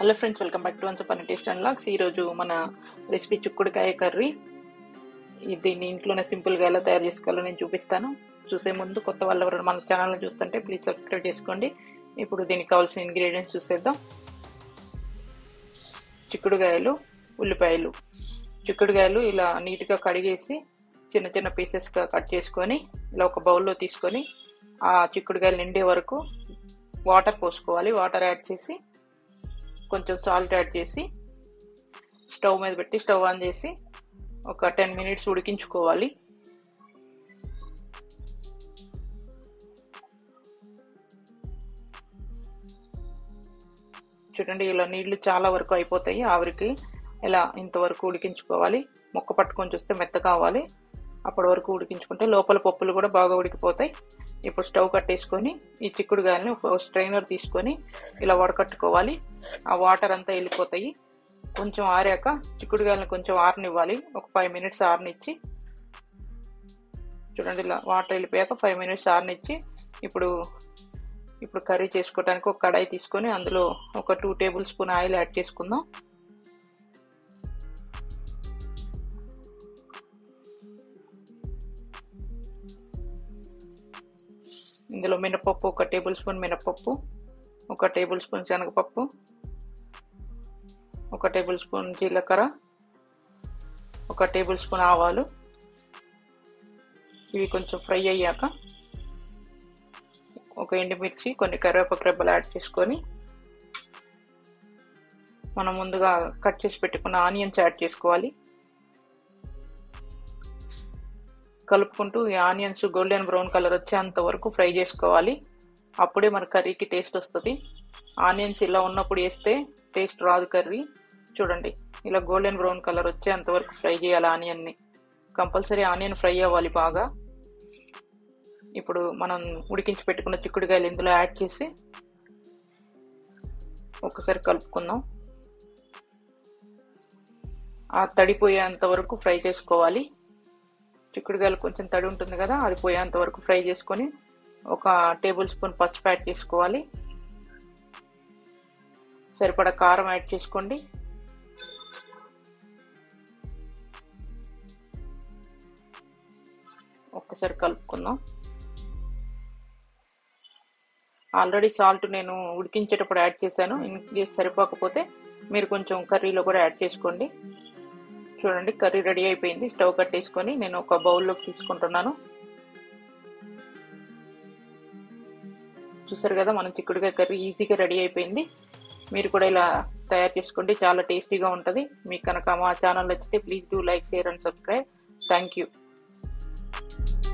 Hello friends, welcome back to once upon a taste and logs. ఈరోజు మన recipe చిక్కుడుకాయ curry. దీన్ని ఇంట్లోనే సింపుల్గా ఎలా తయారు చేసుకోవాలో నేను చూపిస్తాను. చూసే ముందు కొత్త వాళ్ళు ఎవరైనా మన ఛానల్ని చూస్తుంటే ప్లీజ్ సబ్స్క్రైబ్ చేసుకోండి. ఇప్పుడు దీనికి కావాల్సిన ఇంగ్రీడియంట్స్ చూసేద్దాం. చిక్కుడుకాయలు, ఉల్లిపాయలు. చిక్కుడుకాయలు ఇలా నీట్గా కడిగేసి చిన్న చిన్న పీసెస్గా కట్ చేసుకొని ఇలా ఒక బౌల్లో తీసుకొని ఆ చిక్కుడుకాయలు నిండే వరకు వాటర్ పోసుకోవాలి. వాటర్ యాడ్ చేసి కొంచెం సాల్ట్ యాడ్ చేసి స్టవ్ మీద పెట్టి స్టవ్ ఆన్ చేసి ఒక 10 minutes ఉడికించుకోవాలి. చూడండి, ఇలా నీళ్లు చాలా వరకు అయిపోతాయి. ఆవిరికి ఇలా ఇంతవరకు ఉడికించుకోవాలి. ముక్క పట్టుకొని చూస్తే మెత్తగా కావాలి. అప్పటి వరకు ఉడికించుకుంటే లోపల పప్పులు కూడా బాగా ఉడికిపోతాయి. ఇప్పుడు స్టవ్ కట్టేసుకొని ఈ చిక్కుడుకాయలని ఒక స్ట్రైనర్ తీసుకొని ఇలా వడకట్టుకోవాలి. ఆ వాటర్ అంతా వెళ్ళిపోతాయి. కొంచెం ఆరాక చిక్కుడుకాయలను కొంచెం ఆరనివ్వాలి. ఒక 5 minutes ఆరనిచ్చి, చూడండి ఇలా వాటర్ వెళ్ళిపోయాక 5 minutes ఆరనిచ్చి ఇప్పుడు కర్రీ చేసుకోవడానికి ఒక కడాయి తీసుకొని అందులో ఒక 2 tablespoon ఆయిల్ యాడ్ చేసుకుందాం. ఇందులో మినపప్పు, 1 tablespoon మినపప్పు, 1 tablespoon శనగపప్పు, 1 tablespoon జీలకర్ర, 1 tablespoon ఆవాలు. ఇవి కొంచెం ఫ్రై అయ్యాక ఒక ఎండుమిర్చి, కొన్ని కరివేపాకు రెబ్బలు యాడ్ చేసుకొని మనం ముందుగా కట్ చేసి పెట్టుకున్న ఆనియన్స్ యాడ్ చేసుకోవాలి. కలుపుకుంటూ ఈ ఆనియన్స్ గోల్డెన్ బ్రౌన్ కలర్ వచ్చేంత వరకు ఫ్రై చేసుకోవాలి. అప్పుడే మన కర్రీకి టేస్ట్ వస్తుంది. ఆనియన్స్ ఇలా ఉన్నప్పుడు వేస్తే టేస్ట్ రాదు కర్రీ. చూడండి, ఇలా గోల్డెన్ బ్రౌన్ కలర్ వచ్చేంత వరకు ఫ్రై చేయాలి ఆనియన్ని. కంపల్సరీ ఆనియన్ ఫ్రై అవ్వాలి బాగా. ఇప్పుడు మనం ఉడికించి పెట్టుకున్న చిక్కుడుకాయలు ఇందులో యాడ్ చేసి ఒకసారి కలుపుకుందాం. ఆ తడిపోయేంత వరకు ఫ్రై చేసుకోవాలి. చిక్కుడుకాయలు కొంచెం తడి ఉంటుంది కదా, అది పోయేంత వరకు ఫ్రై చేసుకొని ఒక tablespoon పసుపు యాడ్ చేసుకోవాలి. సరిపడా కారం యాడ్ చేసుకోండి. ఒక్కసారి కలుపుకుందాం. ఆల్రెడీ సాల్ట్ నేను ఉడికించేటప్పుడు యాడ్ చేశాను. ఇన్కేస్ సరిపోకపోతే మీరు కొంచెం కర్రీలో కూడా యాడ్ చేసుకోండి. చూడండి, కర్రీ రెడీ అయిపోయింది. స్టవ్ కట్టేసుకొని నేను ఒక బౌల్లోకి తీసుకుంటున్నాను. చూసారు కదా, మనం చిక్కుడుకాయ కర్రీ ఈజీగా రెడీ అయిపోయింది. మీరు కూడా ఇలా తయారు చేసుకోండి, చాలా టేస్టీగా ఉంటుంది. మీకు కనుక మా ఛానల్ నచ్చితే please do like, share and subscribe. Thank you.